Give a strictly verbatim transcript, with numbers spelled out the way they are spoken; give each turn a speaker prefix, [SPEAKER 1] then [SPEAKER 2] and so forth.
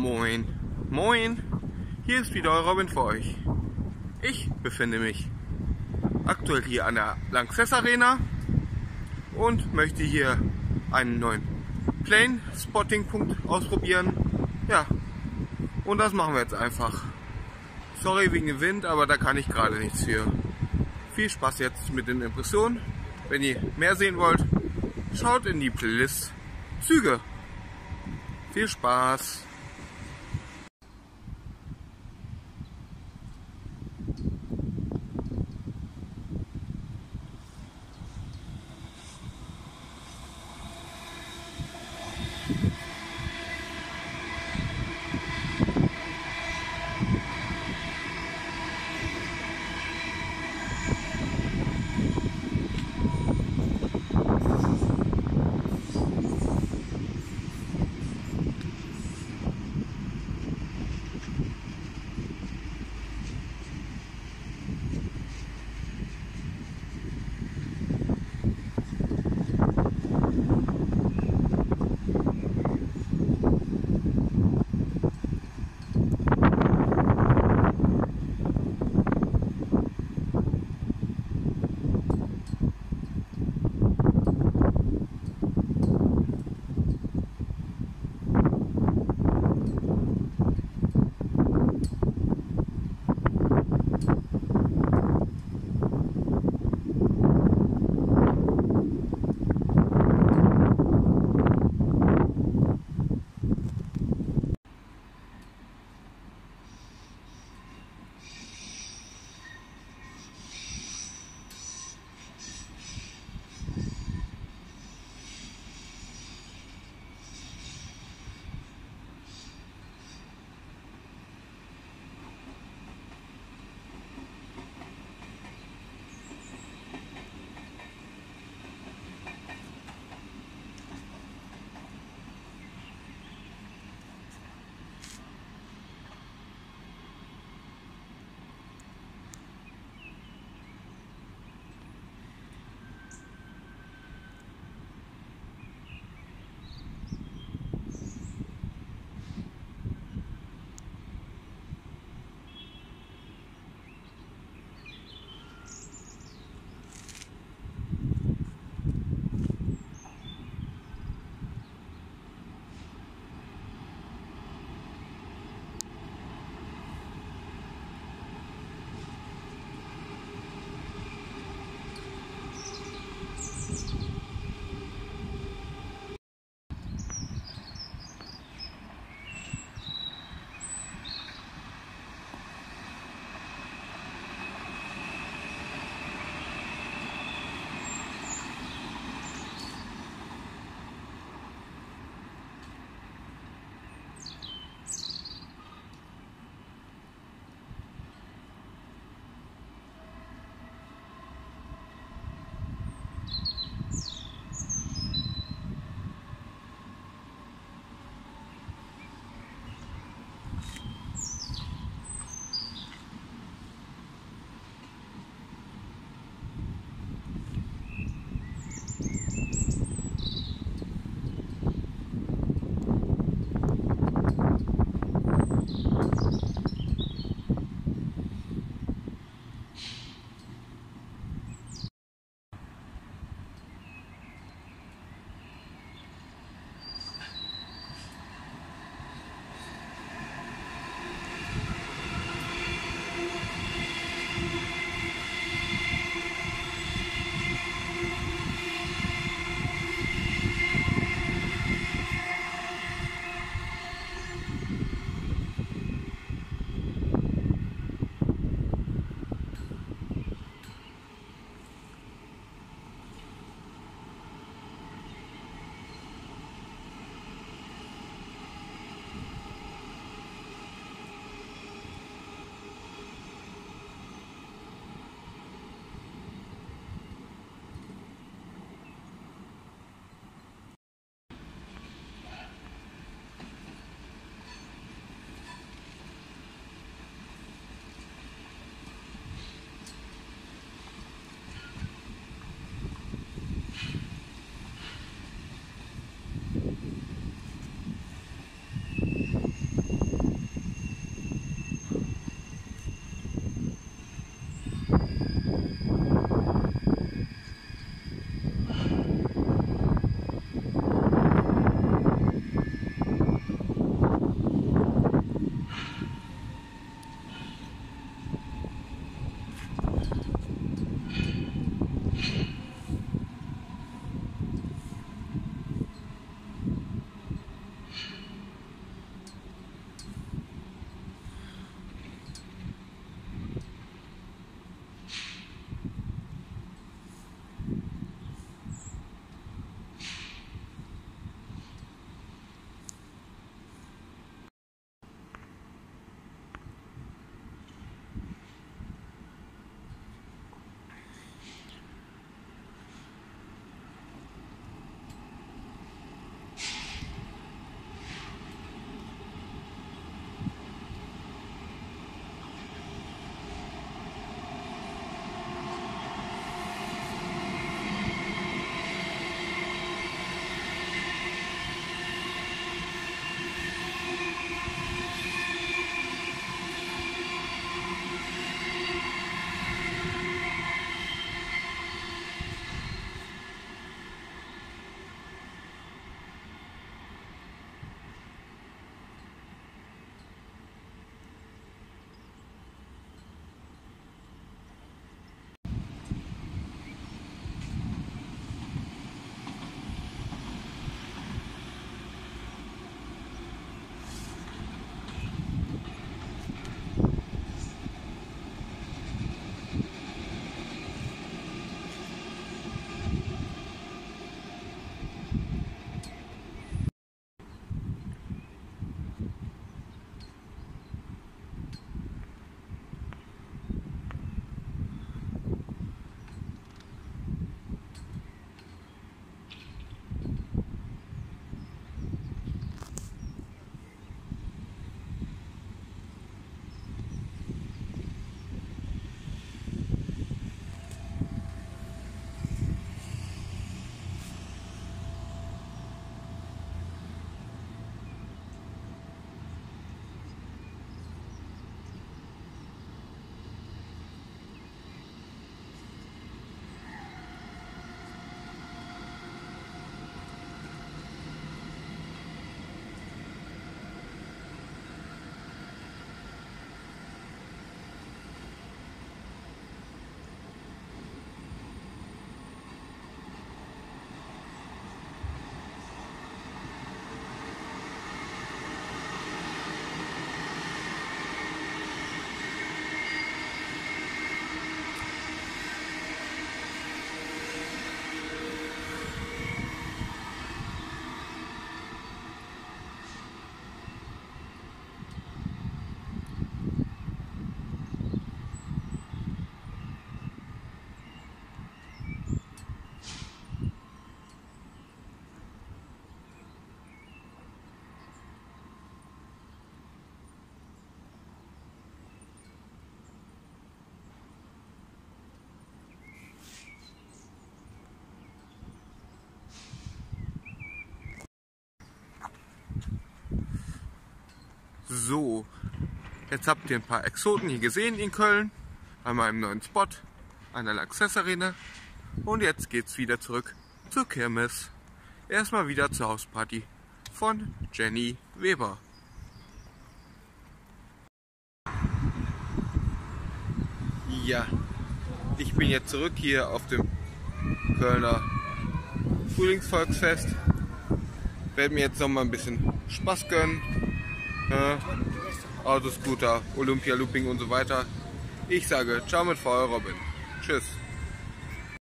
[SPEAKER 1] Moin, moin, hier ist wieder euer Robin für euch. Ich befinde mich aktuell hier an der Lanxess Arena und möchte hier einen neuen Plane-Spotting-Punkt ausprobieren. Ja, und das machen wir jetzt einfach. Sorry wegen dem Wind, aber da kann ich gerade nichts für. Viel Spaß jetzt mit den Impressionen. Wenn ihr mehr sehen wollt, schaut in die Playlist Züge. Viel Spaß! So, jetzt habt ihr ein paar Exoten hier gesehen in Köln, an meinem neuen Spot, an der Lanxess Arena. Und jetzt geht's wieder zurück zur Kirmes. Erstmal wieder zur Hausparty von Jenny Weber. Ja, ich bin jetzt zurück hier auf dem Kölner Frühlingsvolksfest. Werde mir jetzt noch mal ein bisschen Spaß gönnen. Äh, Autoscooter, Olympia Looping und so weiter. Ich sage ciao mit V R Robin. Tschüss.